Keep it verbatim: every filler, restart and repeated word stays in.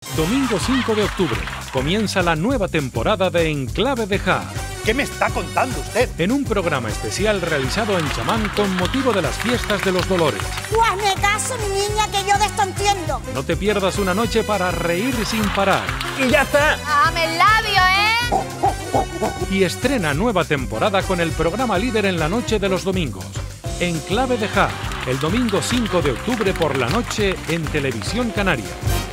Domingo cinco de octubre, comienza la nueva temporada de Enclave de Jaén. ¿Qué me está contando usted? En un programa especial realizado en Chamán con motivo de las fiestas de los Dolores. Tú hazme caso, mi niña, que yo de esto entiendo. No te pierdas una noche para reír sin parar. ¡Y ya está! ¡Dame el labio, eh! Y estrena nueva temporada con el programa líder en la noche de los domingos. Enclave de Jaén, el domingo cinco de octubre por la noche en Televisión Canaria.